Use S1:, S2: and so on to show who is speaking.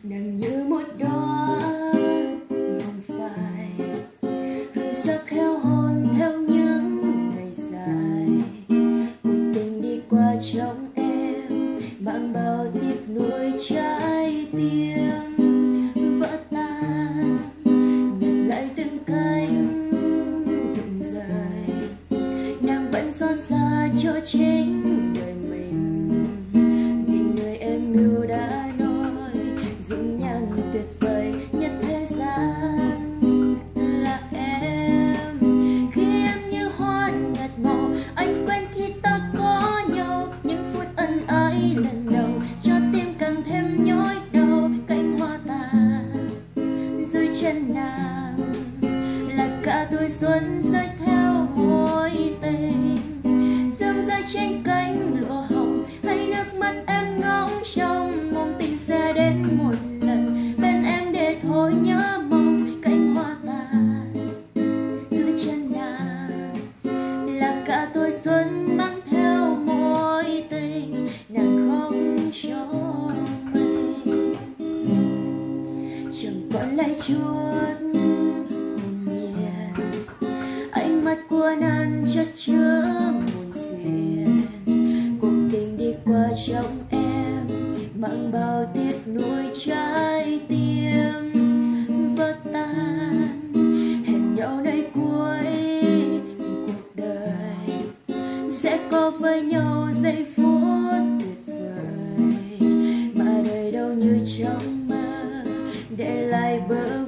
S1: nàng như một đóa hồng phai hương sắc heo hon theo những ngày dài. Cuộc tình đi qua trong em mang bao tiếc nuối, trái tim vỡ tan nhận lại từng cánh rụng rời. Nàng vẫn xót xa cho chính đời mình vì người em yêu đã nói dung nhan tuyệt vời nhất thế gian là em. Khi em như hoa nhạt màu anh quên khi ta có nhau, những phút ân ái lần đầu cho tim càng thêm nhói đau. Cánh hoa tàn dưới chân nàng là cả tuổi xuân rơi theo mối tình. Sương rơi trên cánh lụa hồng hay nước mắt em ngóng trong mong tình sẽ đến một lần bên em để thôi nhớ mong. Cánh hoa tàn dưới chân nàng là cả tuổi xuân mang theo mối tình. Nàng khóc cho mình chẳng còn lại chút hồn nhiên, ánh mắt của nàng chất chứa muộn phiền. Cuộc tình đi qua trong em mang bao tiếc nuối, trái tim vỡ tan. Hẹn nhau nơi cuối cuộc đời sẽ có với nhau giây phút tuyệt vời, mà đời đâu như trong mơ để lại bờ